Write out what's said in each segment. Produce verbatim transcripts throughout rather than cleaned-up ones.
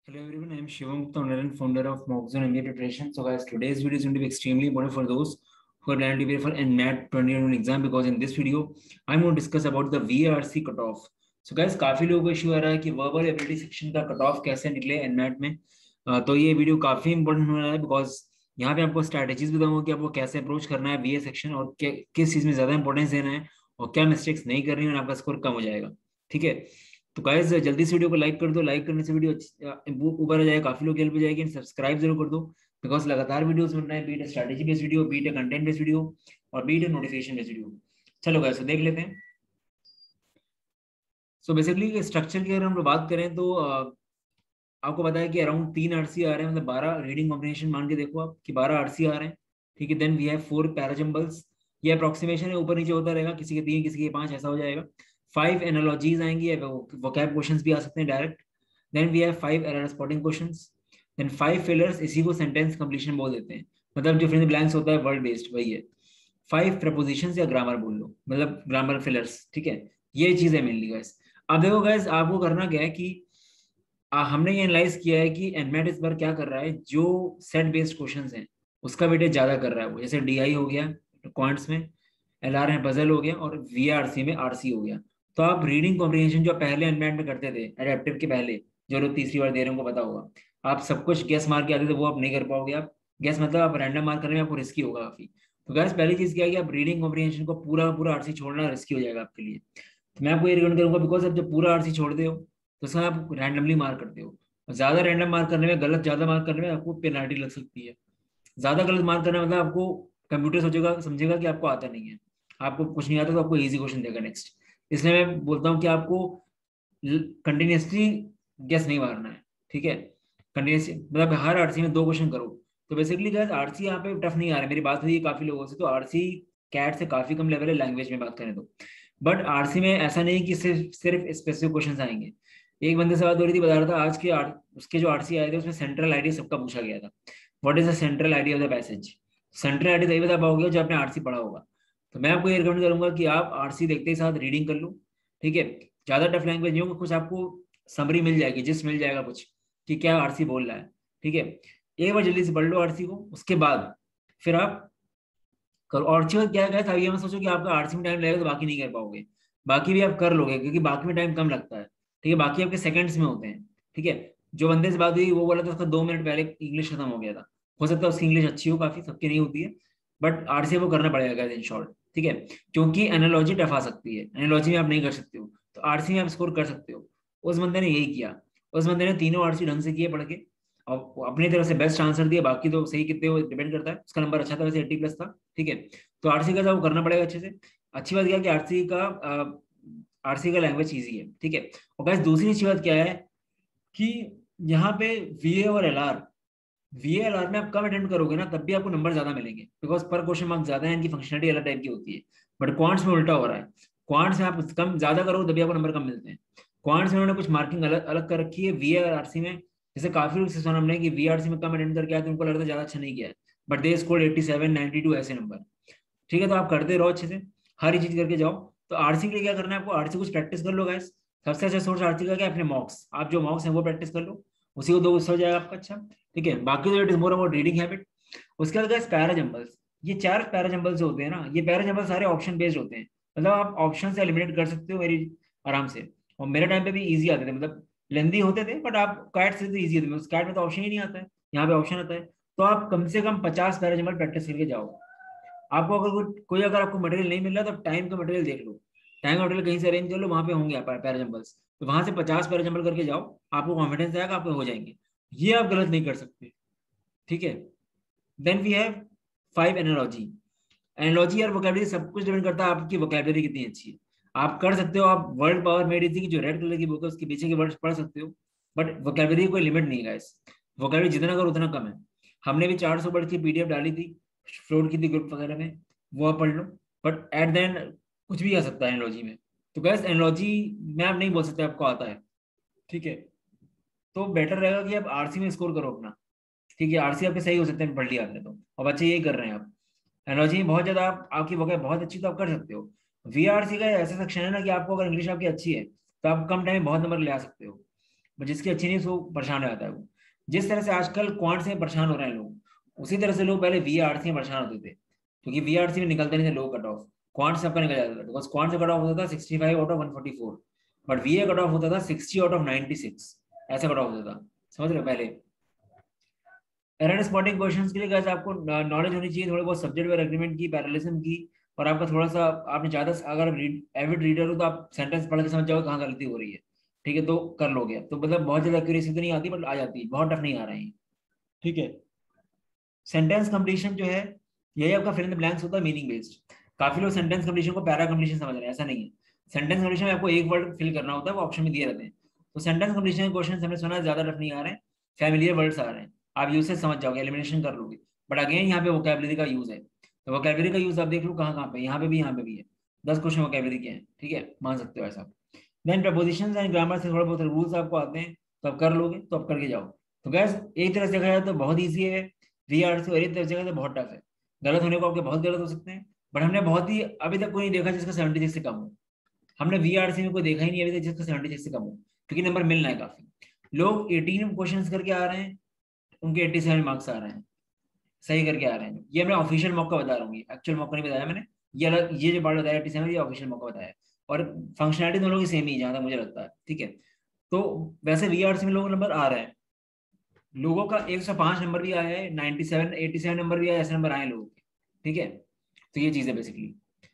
Hello everyone, I am Shivam Gupta, owner and founder of Mockzone M B A Preparation. So guys, today's video is going to be extremely important for those who are planning to prepare for N M A T twenty twenty-one exam because in this video, I'm going to discuss about the V A R C cutoff. So guys, काफी लोगों को issue आ रहा है कि verbal ability section का cut off कैसे निकले N M A T में. अ, तो ये वीडियो काफी इंपॉर्टेंट होने वाला है बिकॉज यहाँ पे आपको स्ट्रैटेजीज बताऊंगा कि आपको कैसे अप्रोच करना है वीए सेक्शन और किस चीज में ज्यादा इंपॉर्टेंस देना है और क्या मिस्टेक्स नहीं करनी है और आपका स्कोर कम हो जाएगा. ठीक है, तो गाइस जल्दी से वीडियो को लाइक कर दो. लाइक करने से वीडियो ऊपर आ जाएगा, काफी लोग हेल्प हो जाएगी. सब्सक्राइब जरूर कर दो बिकॉज लगातार वीडियोस बन रहे हैं, बीट है स्ट्रैटेजी बेस्ड वीडियो, बीट है कंटेंट बेस्ड वीडियो और बीट है नोटिफिकेशन बेस्ड वीडियो. चलो गाइस तो देख लेते हैं. सो बेसिकली स्ट्रक्चर की अगर हम लोग बात करें तो uh, आपको पता है कि अराउंड तीन आरसी आ रहे हैं, मतलब बारह रीडिंग कॉम्बिनेशन मान के देखो आप कि बारह आरसी आ रहे हैं. ठीक है, then we have four parajumbles. ये अप्रोक्सीमेशन है, ऊपर नीचे होता रहेगा, किसी के तीन किसी के पांच ऐसा हो जाएगा. फाइव एनालॉजीज आएंगी, वोकैब क्वेश्चंस भी आ सकते हैं direct. Then we have five error spotting questions. Then five fillers, इसी को सेंटेंस कंप्लीशन बोल देते हैं, मतलब जो फिर ब्लैंक्स होता है वर्ड बेस्ड वही है. फाइव प्रपोजिशंस या ग्रामर बोल लो, मतलब ग्रामर फिलर्स. ठीक है, ये चीज है मेनली गाइस. अब देखो गाइस, आपको करना क्या है कि आ, हमने ये एनालाइज किया है कि एनमेट इस बार क्या कर रहा है, जो सेट बेस्ड क्वेश्चंस हैं उसका वेटेज ज्यादा कर रहा है वो. जैसे डीआई हो गया क्वांट्स में, एलआर में पजल हो गया और वीआरसी में आरसी हो गया. तो आप रीडिंग कॉम्प्रिहेंशन जो पहले एनमेट में करते थे एडेप्टिव के पहले, जो लोग तीसरी बार दे रहे हैं उनको पता होगा, आप सब कुछ गैस मार के आते थे, वो आप नहीं कर पाओगे. आप गैस मतलब आप रैंडम मार्क करने में आपको रिस्की होगा काफी. तो गैस पहली चीज क्या है कि आप रीडिंग कॉम्प्रिहेंशन को पूरा पूरा आरसी छोड़ना रिस्की हो जाएगा आपके लिए. तो मैं आपको ये रिकमेंड करूंगा बिकॉज आप जब पूरा आरसी छोड़ते हो तो उसमें आप रैंडमली मार्क करते हो. ज्यादा रैंडम मार्क करने में, गलत ज्यादा मार्क करने में आपको पेनाल्टी लग सकती है. ज्यादा गलत मार्क करने में मतलब आपको कंप्यूटर सोचेगा समझेगा कि आपको आता नहीं है, आपको कुछ नहीं आता तो आपको इजी क्वेश्चन देगा नेक्स्ट. इसलिए मैं बोलता हूँ कि आपको कंटिन्यूसली गैस नहीं मारना है. ठीक है, कंटिन्यूसली मतलब हर आरसी में दो क्वेश्चन करो. तो बेसिकली गैस आरसी यहाँ पे टफ नहीं आ रहा है. मेरी बात हुई है काफी लोगों से, तो आरसी कैट से काफी कम लेवल है लैंग्वेज में बात करें तो. बट आरसी में ऐसा नहीं कि सिर्फ सिर्फ स्पेसिफिक क्वेश्चन आएंगे. एक बंदे से बात हो रही थी, बता रहा था आज के आर, उसके जो आरसी आए थे उसमें सेंट्रल आइडिया सबका पूछा गया था. What is the central idea of the passage. Central idea तभी बता पाओगे जो आपने आरसी पढ़ा होगा. तो मैं आपको ये रिकमेंड करूंगा कि आप आरसी देखते ही साथ रीडिंग कर लो. ठीक है, ज्यादा टफ लैंग्वेज नहीं होगा, कुछ आपको समरी मिल जाएगी, जिस मिल जाएगा कुछ कि क्या आरसी बोल रहा है. ठीक है, एक बार जल्दी से पढ़ लो आरसी को, उसके बाद फिर आप करो. और अच्छी बात क्या है, था ये मत सोचो कि आपका आरसी में टाइम लगेगा तो बाकी नहीं कर पाओगे. बाकी भी आप कर लोगे क्योंकि बाकी में टाइम कम लगता है. ठीक है, बाकी आपके सेकंड्स में होते हैं. ठीक है, जो बंदे से बात हुई वो बोला था उसका दो मिनट पहले इंग्लिश खत्म हो गया था. हो सकता है उसकी इंग्लिश अच्छी हो, काफी सबकी नहीं होती है, बट आरसी को करना पड़ेगा इन शॉर्ट. ठीक है, क्योंकि एनालॉजी टफ आ सकती है, एनालॉजी में आप नहीं कर सकते हो तो आरसी में आप स्कोर कर सकते हो. उस बंदे ने यही किया, उस बंदे ने तीनों आरसी ढंग से किए पढ़ के और अपनी तरफ से बेस्ट आंसर दिया. बाकी तो सही कितने वो डिपेंड करता है, उसका नंबर अच्छा था वैसे एट्टी प्लस था. ठीक है, तो आरसी का वो करना पड़ेगा अच्छे से. अच्छी बात क्या है कि आरसी का आरसी का लैंग्वेज ईजी है. ठीक है, और गाइस दूसरी अच्छी बात क्या है कि यहाँ पे वीए और एलआर, वीए एलआर में आप कम अटेम्प्ट करोगे ना तब भी आपको नंबर ज्यादा मिलेंगे बिकॉज पर क्वेश्चन मार्क्स ज्यादा है, इनकी फंक्शनलिटी अलग टाइप की होती है. बट क्वांट्स में उल्टा हो रहा है, क्वांट्स में आप कम ज्यादा करोगे तभी आपको नंबर कम मिलते हैं. क्वांट्स में उन्होंने कुछ मार्किंग अलग अलग कर रखी है वीए और आरसी में. जैसे काफी लोग से सुना हमने कि वीआरसी में कम अटेम्प्ट करके आए तो उनको लगता है ज्यादा अच्छा नहीं किया है, but they score eighty seven ninety two ऐसे नंबर. ठीक है, तो आप करते रहो अच्छे से, हर चीज करके जाओ. तो आरसी के लिए क्या करना है आपको, आरसी कुछ प्रैक्टिस कर लो गाइस. सबसे अच्छा सोर्स आरसी का क्या है, अपने मॉक्स. आप जो मॉक्स हैं वो प्रैक्टिस कर लो, उसी को दो, उससे हो जाएगा आपका अच्छा. ठीक है, बाकी तो it is more about reading habit. उसके बाद गाइस पैराजम्बल्स, ये चार पैराजम्बल्स होते हैं ना, ये पैराजम्बल सारे ऑप्शन बेस्ड होते हैं. मतलब आप ऑप्शन से एलिमिनेट कर सकते हो वेरी आराम से. और मेरे टाइम पे भी इजी आते थे, मतलब लेंदी होते थे बट आप कैट से तो ईजी होते थे. कैट में तो ऑप्शन ही नहीं आता है, यहाँ पे ऑप्शन आता है. तो आप कम से कम पचास पैराजम्बल प्रैक्टिस करके जाओ. आपको अगर कोई कोई अगर आपको मटेरियल नहीं मिल रहा तो टाइम का मटेरियल देख लो, टाइम का मटेरियल कहीं से अरेंज कर लो, वहां पे होंगे आप पैराजम्बल्स. तो वहां से पचास पैराजम्बल करके जाओ, आपको कॉन्फिडेंस आएगा, आपको हो जाएंगे. ये आप गलत नहीं कर सकते. ठीक है, then we have five analogy. Analogy और वोकैबुलरी सब कुछ डिपेंड करता है आपकी वोकैबुलरी कितनी अच्छी है. आप कर सकते हो, आप वर्ल्ड पावर मेड इजी की जो रेड कलर की बुक है उसके पीछे के वर्ड्स पढ़ सकते हो, बट वोकैबुलरी कोई लिमिट नहीं है गाइस. वोकैबुलरी जितना करो उतना कम है. हमने भी चार सौ वर्ड की पीडीएफ डाली थी, फ्लोट की थी ग्रुप वगैरह में, वो आप पढ़ लो. बट एट द एंड कुछ भी आ सकता है एनालॉजी में. तो गैस एनालॉजी में आप नहीं बोल सकते आपको आता है. ठीक है, तो बेटर रहेगा कि आप आरसी में स्कोर करो अपना. ठीक है, आरसी आपके सही हो सकते हैं, पढ़ लिया आपने तो, और बच्चे यही कर रहे हैं. आप एनालॉजी में बहुत ज्यादा आप, आपकी वगैरह बहुत अच्छी तो आप कर सकते हो. वीआरसी का ऐसा सेक्शन है ना कि आपको अगर इंग्लिश आपकी अच्छी है तो आप कम टाइम में बहुत नंबर ले आ सकते हो. बट जिसकी अच्छी नहीं वो परेशान हो जाता है। वो जिस तरह से आजकल क्वांट से परेशान हो रहे हैं लोग, उसी तरह से लोग पहले वी आर सी में परेशान होते थे, क्योंकि वी आर सी में निकलते नहीं थे लो कट ऑफ, क्वांट सबका निकल जाता था, बिकॉज क्वांट से कट ऑफ होता था sixty five out of one forty four, but V A cut off होता था sixty out of ninety six, ऐसा कट ऑफ होता था, समझ रहे हो। पहले एरर स्पॉटिंग क्वेश्चंस के लिए guys आपको नॉलेज होनी चाहिए थोड़ी बहुत सब्जेक्ट वेयर एग्रीमेंट की, पैरेललिज्म की, और आपका थोड़ा सा आपने ज्यादा, अगर एविड रीडर हो तो आप सेंटेंस पढ़ के समझ जाओ कहाँ गलती हो रही है, ठीक है, तो कर लोगे। तो मतलब बहुत ज्यादा एक्यूरेसी तो नहीं आती, बट आ जाती है, बहुत टफ नहीं आ रहे हैं, ठीक है। सेंटेंस कंप्लीशन जो है, यही आपका फिल इन द ब्लैंक्स होता है, मीनिंग बेस्ड। काफी लोग सेंटेंस कंप्लीशन को पैरा कंप्लीशन समझ रहे हैं, ऐसा नहीं है। सेंटेंस कंप्लीशन में आपको एक वर्ड फिल करना होता है, वो ऑप्शन में दिए रहते हैं। तो सेंटेंस कंप्लीशन के क्वेश्चन हमने सुना ज्यादा टफ नहीं आ रहे हैं, फैमिलियर वर्ड्स आ रहे हैं, आप यूसेज समझ जाओगे, एलिमिनेशन कर लोगे। बट अगेन यहाँ पे वोकैबुलरी का यूज है, तो वोकैबुलरी का यूज आप देख लो कहाँ कहाँ पे, यहाँ पे भी, यहाँ पे भी है, दस क्वेश्चन वोकैबुलरी के हैं, ठीक है, मान सकते हो ऐसा। देन प्रपोजिशंस एंड ग्रामर से थोड़ा बहुत रूल्स आपको आते हैं, तो आप कर लोगे, तो आप करके जाओ। तो गैस एक तरह से देखा जाए तो बहुत ईजी है वी आर सी, और एक तरह से देखा जाए तो बहुत टफ है। गलत होने को आपके बहुत गलत हो सकते हैं, बट हमने बहुत ही अभी तक कोई नहीं देखा जिसका सेवेंटी सिक्स से कम हो। हमने वी आर सी में कोई देखा ही नहीं अभी तक जिसका सेवेंटी सिक्स से कम हो, क्योंकि नंबर मिलना है काफी। लोग एटीन क्वेश्चन करके आ रहे हैं, उनके एट्टी सेवन मार्क्स आ रहे हैं, सही करके आ रहे हैं। ये मैं ऑफिशियल मौका बता रहा हूँ, एक्चुअल मौका नहीं बताया मैंने, ये अलग, ये जो बात बताया एट्टी सेवन, ये ऑफिशियल मौका बताया है। और फंक्शनलिटी दोनों की सेम ही, जहां तक मुझे लगता है, ठीक है। तो वैसे वी आर सी में लोगों नंबर आ रहे हैं, लोगों का एक सौ पाँच नंबर भी आया है, ninety seven eighty seven number भी आया, ऐसे नंबर आए हैं लोगों के, ठीक है। तो ये चीज़ है बेसिकली।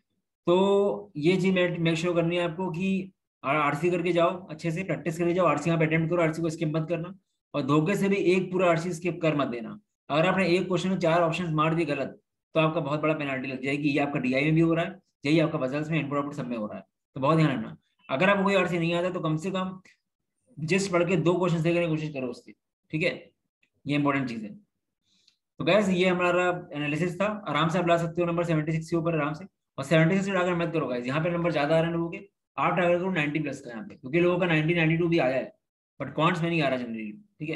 तो ये चीज मेक श्योर करनी है आपको कि आरसी करके जाओ, अच्छे से प्रैक्टिस करके जाओ, आरसी आप अटेम्प्ट करो, आरसी को स्किप मत करना, और धोखे से भी एक पूरा आरसी स्किप कर मत देना। अगर आपने एक क्वेश्चन में चार ऑप्शन मार दिए गलत, तो आपका बहुत बड़ा पेनाल्टी लग जाएगी। ये आपका डीआई में भी हो रहा है, यही आपका बजल्स में, इनपुट आउटपुट सब में हो रहा है, तो बहुत ध्यान रखना। अगर आपको कोई आरसी नहीं आता तो कम से कम जिस पढ़ के दो क्वेश्चन देखने की कोशिश करो उसकी, ठीक है, ये इंपॉर्टेंट चीज है। तो गैस ये हमारा एनालिसिस था, आराम से आप ला सकते हो नंबर सेवेंटी सिक्स के ऊपर आराम से, और सेवेंटी सिक्स टारगेट मत करो गाइस, यहाँ पे नंबर ज्यादा आ रहे हैं लोगों के, आप टारगेट करो नाइनटी प्लस का यहाँ पे, क्योंकि लोगों का नाइनटी नाइनटी टू भी आया है, बट क्वांट्स में नहीं आ रहा जनरली, ठीक है।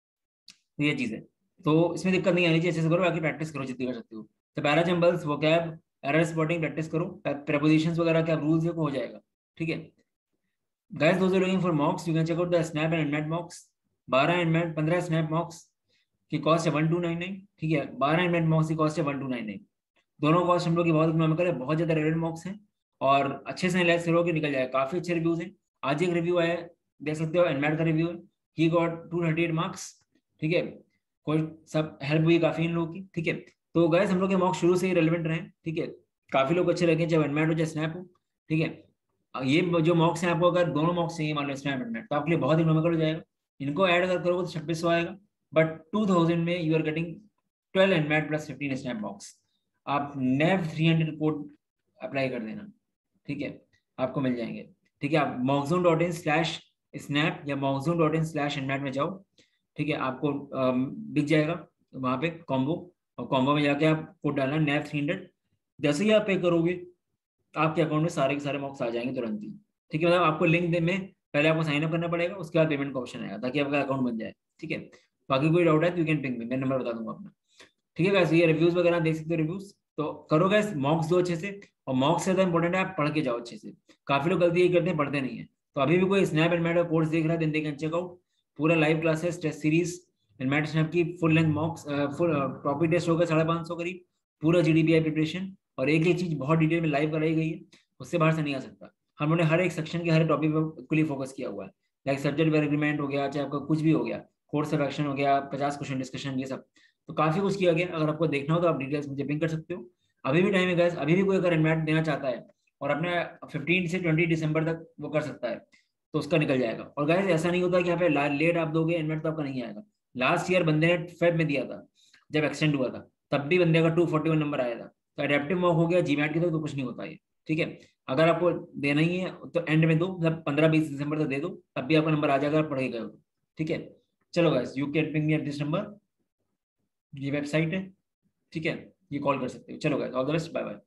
तो ये चीज है, तो इसमें दिक्कत नहीं आनी चाहिए, अच्छे से करो, बाकी प्रैक्टिस करो जितनी कर सकते हो। तो para jumbles, vocab, error spotting practice करो, प्रेपोजिशंस वगैरह क्या रूल्स है, हो जाएगा, ठीक है। Guys those are looking for mocks, you can check out the SNAP and NMAT mocks, बारह एनमैट पंद्रह स्नैप मॉक्स की कॉस्ट है वन टू नाइन नाइन, ठीक है, बारह एनमैट मॉक्स की कॉस्ट है वन टू नाइन नाइन। दोनों कॉस्ट हम लोग की बहुत इकोनॉमिकल है, बहुत ज्यादा रेलेवेंट मॉक्स हैं, और अच्छे से एनालाइज करोगे निकल जाएगा, काफी अच्छे रिव्यूज हैं। आज एक रिव्यू आया है, देख सकते हो, एनमैट का रिव्यू है, he got two thirty eight marks, ठीक है, कोई सब हेल्प हुई काफी इन लोगों की, ठीक है। तो गैस हम लोग के मॉक्स शुरू से ही रेलिवेंट रहे, ठीक है, काफी लोग अच्छे लगे, चाहे एनमैट हो चाहे स्नैप हो, ठीक है। ये जो मॉक्स हैं, आपको अगर दोनों मॉक्स चाहिए मान लो स्नैप एनमैट, तो आपके लिए बहुत इकोनॉमिकल हो जाएगा। इनको ऐड अगर करोगे तो छब्बीस सौ आएगा, बट टू थाउजेंड में you are getting twelve NMAT plus fifteen SNAP mocks. आप नेव थ्री हंड्रेड कोड अप्लाई कर देना, ठीक है, आपको मिल जाएंगे, ठीक है। आप मॉक्सोन डॉट इन स्लैश स्नैप या मॉक्सोन डॉट इन स्लैश एनमैट में जाओ, ठीक है, आपको दिख जाएगा वहाँ पे कॉम्बो, और कॉम्बो में जाके आप कोड डालना नेव थ्री हंड्रेड, जैसे ही आप पे करोगे आपके अकाउंट में सारे के सारे मॉक्स आ जाएंगे तुरंत ही, ठीक है। मतलब आपको लिंक दे में पहले आपको साइन अप करना पड़ेगा, उसके बाद पेमेंट का ऑप्शन आएगा, ताकि आपका अकाउंट बन जाए, ठीक है। बाकी कोई डाउट है तो यू कैन पिंग मी, मैं नंबर बता दूंगा अपना, ठीक है गाइस। ये रिव्यूज वगैरह देख सकते हो, रिव्यूज तो करो गाइस, मॉक्स दो अच्छे से, और मॉक्स से ज्यादा इंपॉर्टेंट है आप पढ़ के जाओ अच्छे से। काफी लोग गलती ये करते हैं, पढ़ते नहीं है। तो अभी भी कोई स्नैप एंड मैट का कोर्स देख रहा है, then they can check out पूरा live classes, test series NMAT SNAP की full length mocks, full topic test होगा साढ़े पाँच सौ करीब, पूरा जीडीपीआई प्रिपरेशन, और एक एक चीज बहुत डिटेल में लाइव कराई गई है, उससे बाहर से नहीं आ सकता। हम लोगों ने हर एक सेक्शन के हर टॉपिक पर लिए फोकस किया हुआ है, लाइक सब्जेक्ट वेयर एग्रीमेंट हो गया, चाहे आपका कुछ भी हो गया, कोर्स ऑफ एक्शन हो गया, पचास क्वेश्चन डिस्कशन, ये सब, तो काफी कुछ किया गया। अगर आपको देखना हो तो आप डिटेल्स मुझे पिंग कर सकते हो, अभी भी टाइम है गाइस, अभी भी कोई अगर इन्वाइट देना चाहता है और अपने फिफ्टीन से ट्वेंटी दिसंबर तक वो कर सकता है, तो उसका निकल जाएगा। और गाइस ऐसा नहीं होता कि यहाँ पे लेट आप दोगे इन्वाइट तो आपका नहीं आएगा। लास्ट ईयर बंदे ने फेब में दिया था जब एक्सटेंड हुआ था, तब भी बंदे का टू फोर्टी वन नंबर आया था। तो एडेप्टिव मॉक हो गया जीमैट की तरफ, तो कुछ नहीं होता ये, ठीक है। अगर आपको देना ही है तो एंड में दो, मतलब पंद्रह बीस दिसंबर तक दे दो, तब भी आपका नंबर आ जाएगा, पढ़ के गए हो, ठीक है। चलो guys, you can ping me at this number, ये वेबसाइट है, ठीक है, ये कॉल कर सकते हो। चलो guys, all the best, bye bye.